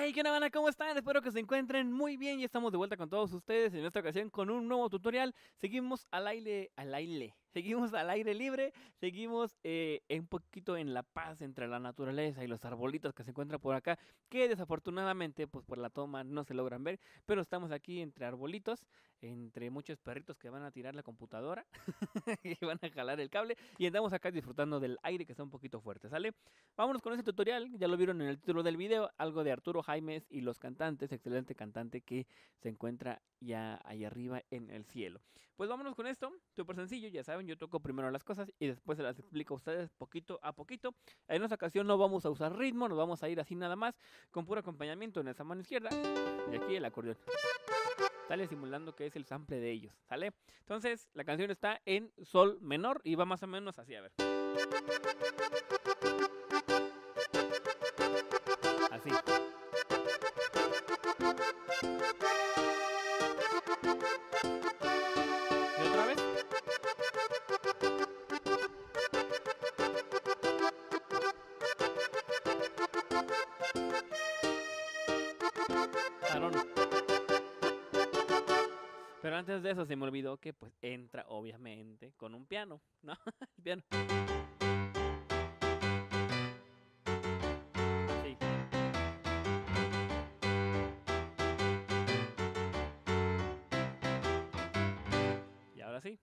Hey, ¿qué onda, banda? ¿Cómo están? Espero que se encuentren muy bien y estamos de vuelta con todos ustedes en esta ocasión con un nuevo tutorial. Seguimos seguimos al aire libre, seguimos un poquito en la paz entre la naturaleza y los arbolitos que se encuentran por acá, que desafortunadamente pues por la toma no se logran ver, pero estamos aquí entre arbolitos, entre muchos perritos que van a tirar la computadora, que van a jalar el cable y andamos acá disfrutando del aire que está un poquito fuerte, ¿sale? Vámonos con este tutorial, ya lo vieron en el título del video, algo de Arturo Jaimes y los cantantes, excelente cantante que se encuentra ya ahí arriba en el cielo. Pues vámonos con esto, súper sencillo, ya saben, yo toco primero las cosas y después se las explico a ustedes poquito a poquito. En esta ocasión no vamos a usar ritmo, nos vamos a ir así nada más, con puro acompañamiento en esa mano izquierda y aquí el acordeón. Sale simulando que es el sample de ellos, ¿sale? Entonces, la canción está en sol menor y va más o menos así, a ver. Así. ¿Y otra vez? Aarón. Pero antes de eso se me olvidó que pues entra obviamente con un piano, ¿no? El piano. Así. Y ahora sí.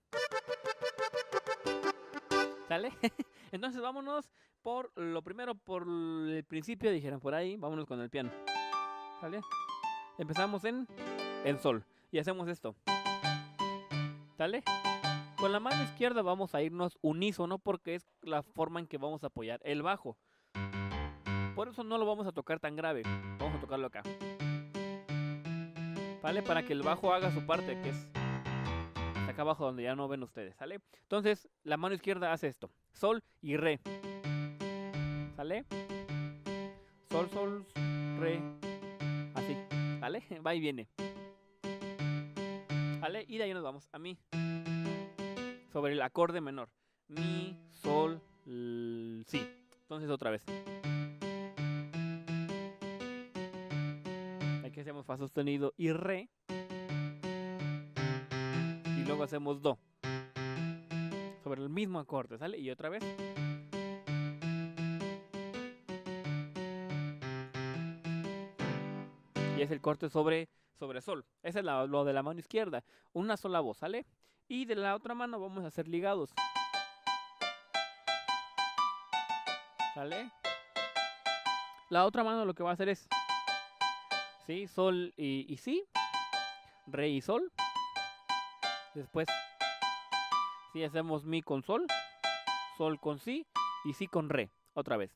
¿Sale? Entonces vámonos por lo primero, por el principio, dijeron por ahí, vámonos con el piano. ¿Sale? Empezamos en sol y hacemos esto. ¿Sale? Con la mano izquierda vamos a irnos unísono porque es la forma en que vamos a apoyar el bajo. Por eso no lo vamos a tocar tan grave. Vamos a tocarlo acá. ¿Vale? Para que el bajo haga su parte, que es hasta acá abajo donde ya no ven ustedes, ¿sale? Entonces, la mano izquierda hace esto. Sol y re. ¿Sale? Sol, sol, re. Así. ¿Vale? Va y viene. ¿Vale? Y de ahí nos vamos a mi. Sobre el acorde menor. Mi, sol, si. Entonces otra vez. Aquí hacemos fa sostenido y re. Y luego hacemos do. Sobre el mismo acorde, ¿sale? Y otra vez. Y es el corte sobre sol. Ese es lo de la mano izquierda. Una sola voz, ¿sale? Y de la otra mano vamos a hacer ligados. ¿Sale? La otra mano lo que va a hacer es, ¿sí? Sol y si, re y sol. Después, si hacemos mi con sol con si y si con re. Otra vez.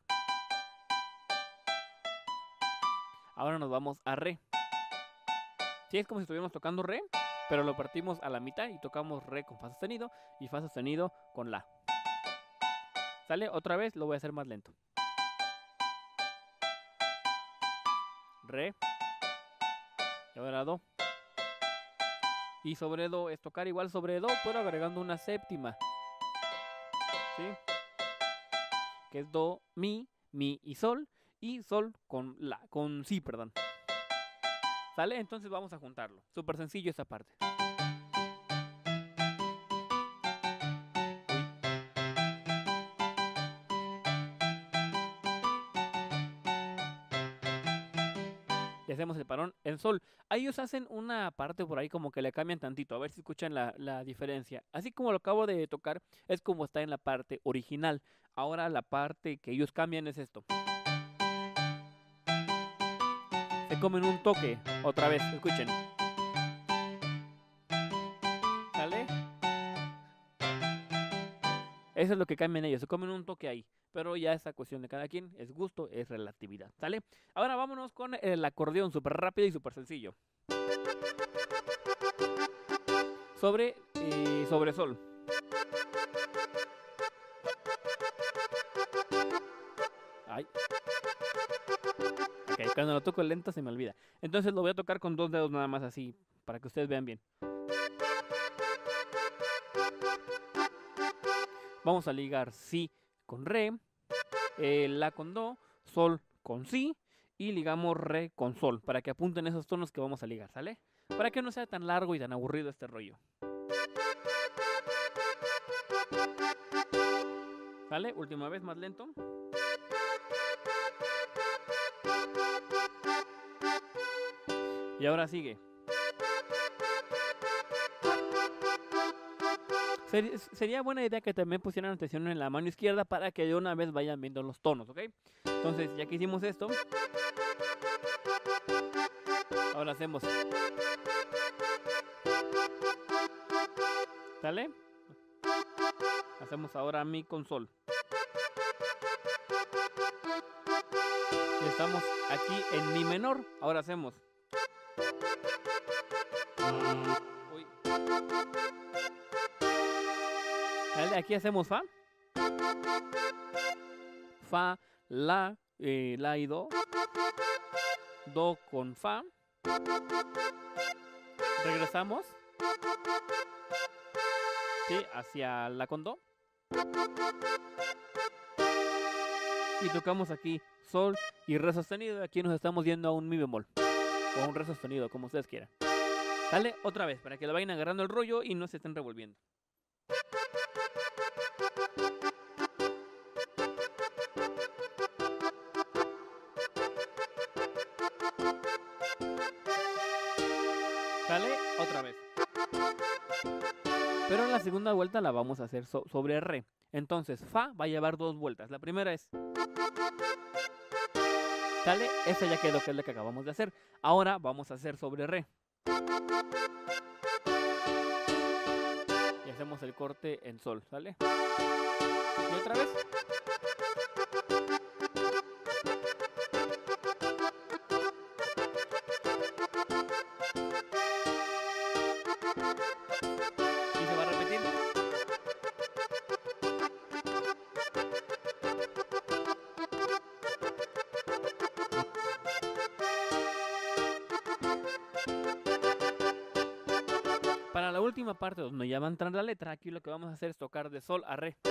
Ahora nos vamos a re. Sí, es como si estuviéramos tocando re, pero lo partimos a la mitad y tocamos re con fa sostenido y fa sostenido con la. ¿Sale? Otra vez lo voy a hacer más lento. Re. Y ahora do. Y sobre do es tocar igual sobre do, pero agregando una séptima. ¿Sí? Que es do, mi y sol. Y sol con la, con si, perdón. ¿Sale? Entonces vamos a juntarlo. Súper sencillo esta parte. Y hacemos el parón en sol. Ahí ellos hacen una parte por ahí como que le cambian tantito. A ver si escuchan la diferencia. Así como lo acabo de tocar, es como está en la parte original. Ahora la parte que ellos cambian es esto. Se comen un toque. Otra vez, escuchen. ¿Sale? Eso es lo que cambian ellos. Se comen un toque ahí. Pero ya esa cuestión de cada quien. Es gusto, es relatividad. ¿Sale? Ahora vámonos con el acordeón. Súper rápido y súper sencillo. Sobre sol. Ay. Ok, cuando lo toco lento se me olvida. Entonces lo voy a tocar con dos dedos nada más así. Para que ustedes vean bien. Vamos a ligar si con re. La con do. Sol con si. y ligamos re con sol, para que apunten esos tonos que vamos a ligar, ¿sale? Para que no sea tan largo y tan aburrido este rollo. ¿Sale? Última vez, más lento. Y ahora sigue. Sería buena idea que también pusieran atención en la mano izquierda para que de una vez vayan viendo los tonos, ¿ok? Entonces, ya que hicimos esto, ahora hacemos. ¿Sale? Hacemos ahora mi con sol. Y estamos aquí en mi menor. Ahora hacemos. Uy. ¿Sale? Aquí hacemos fa. Fa, la y do. Do con fa. Regresamos. Sí, hacia la con do. Y tocamos aquí sol y re sostenido. Aquí nos estamos yendo a un mi bemol. O a un re sostenido, como ustedes quieran. ¿Sale? Otra vez, para que lo vayan agarrando el rollo y no se estén revolviendo. ¿Sale? Otra vez. Pero la segunda vuelta la vamos a hacer sobre re. Entonces, fa va a llevar dos vueltas. La primera es. ¿Sale? Esa ya quedó, que es la que acabamos de hacer. Ahora vamos a hacer sobre re. Y hacemos el corte en sol, ¿sale? Y otra vez. Y se va a repetir. Para la última parte donde ya va a entrar la letra, aquí lo que vamos a hacer es tocar de sol a re.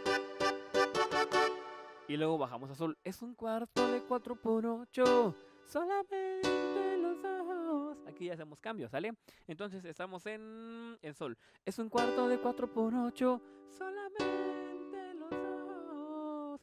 Y luego bajamos a sol. Es un cuarto de 4/8. Solamente los ojos. Aquí ya hacemos cambios, ¿sale? Entonces estamos en sol. Es un cuarto de 4/8. Solamente los ojos.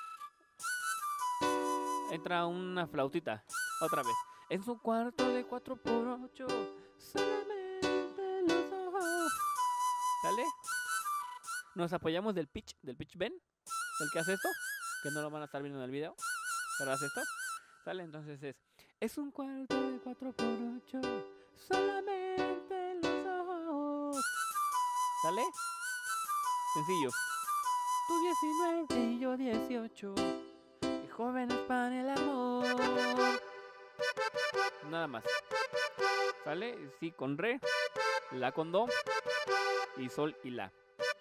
Entra una flautita. Otra vez. Es un cuarto de 4/8. Solamente los ojos. ¿Sale? Nos apoyamos del pitch bend. El que hace esto. Que no lo van a estar viendo en el video. Pero hace esto. ¿Sale? Entonces es un cuarto de 4/8. Solamente los ojos. ¿Sale? Sencillo. Tú 19 y yo 18. Y jóvenes para el amor. Nada más. ¿Sale? Sí, con re. La con do. Y sol y la.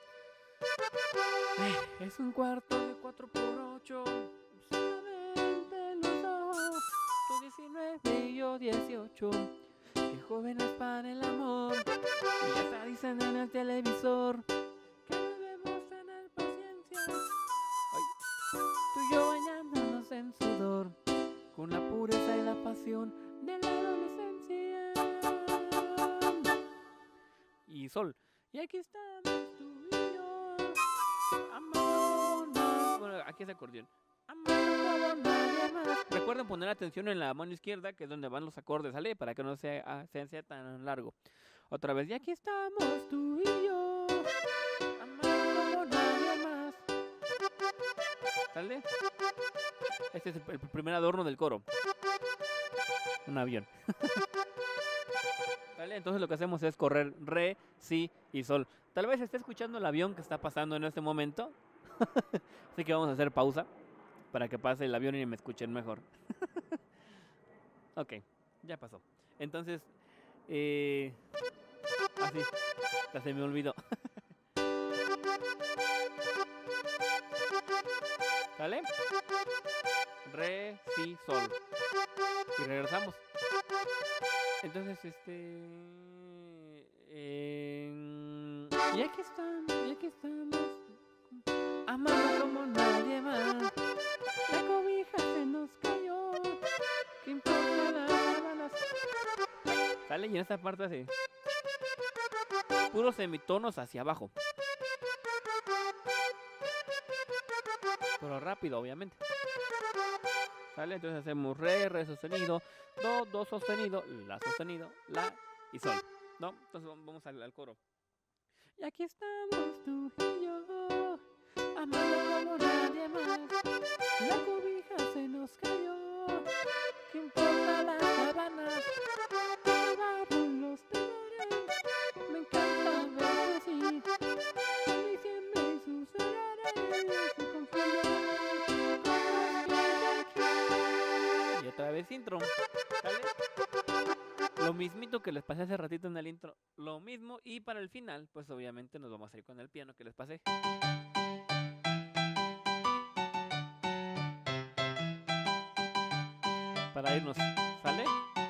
Es un cuarto de 4/8. Solamente los ojos. Tú 19 y yo 18. Qué jóvenes para el amor. Y ya está, dicen en el televisor que debemos tener paciencia. Ay. Tú y yo bañándonos en sudor, con la pureza y la pasión de la adolescencia. Y sol. Y aquí estamos tú y yo. Bueno, aquí es acordeón. Recuerden poner atención en la mano izquierda, que es donde van los acordes, ¿sale? Para que no sea tan largo. Otra vez, y aquí estamos tú y yo, amando como nadie más. ¿Sale? Este es el primer adorno del coro. Un avión. ¿Vale? Entonces lo que hacemos es correr re, si y sol. Tal vez esté escuchando el avión que está pasando en este momento. Así que vamos a hacer pausa para que pase el avión y me escuchen mejor. Ok, ya pasó. Entonces, así, ya se me olvidó. ¿Sale? Re, si, sol. Y regresamos. Entonces, y aquí estamos, amando como nadie más. La cobija se nos cayó, ¿Qué importa las sábanas? Sale y en esta parte hace puros semitonos hacia abajo. Pero rápido, obviamente. ¿Sale? Entonces hacemos re sostenido, do sostenido, la sostenido, la y sol. ¿No? Entonces vamos al coro. Y aquí estamos tú y yo, amando como nadie más. La cobija se nos cayó. ¿Qué importa las sábanas? Que barren los temores. Me encanta verte así. Y siempre sucederé. Se confunde con y otra vez intro. ¿Sale? Lo mismito que les pasé hace ratito en el intro. Lo mismo. Y para el final, pues obviamente nos vamos a ir con el piano que les pasé. Para irnos. ¿Sale?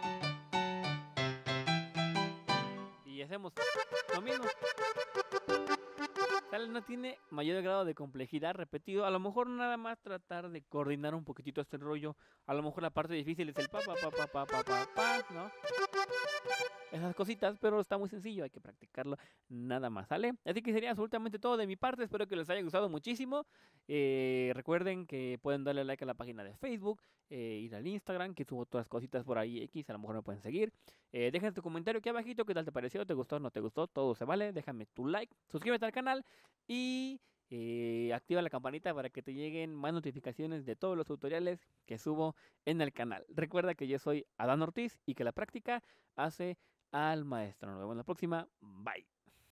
Y hacemos lo mismo. ¿Sale? No tiene mayor grado de complejidad, repetido. A lo mejor nada más tratar de coordinar un poquitito este rollo. A lo mejor la parte difícil es el pa, ¿no? Esas cositas, pero está muy sencillo, hay que practicarlo nada más, ¿sale? Así que sería absolutamente todo de mi parte, espero que les haya gustado muchísimo. Recuerden que pueden darle like a la página de Facebook, ir al Instagram, que subo todas las cositas por ahí X, a lo mejor me pueden seguir. Dejen tu comentario aquí abajito, qué tal te pareció, te gustó, no te gustó, todo se vale, déjame tu like, suscríbete al canal y activa la campanita para que te lleguen más notificaciones de todos los tutoriales que subo en el canal. Recuerda que yo soy Adán Ortiz y que la práctica hace al maestro. Nos vemos en la próxima. Bye.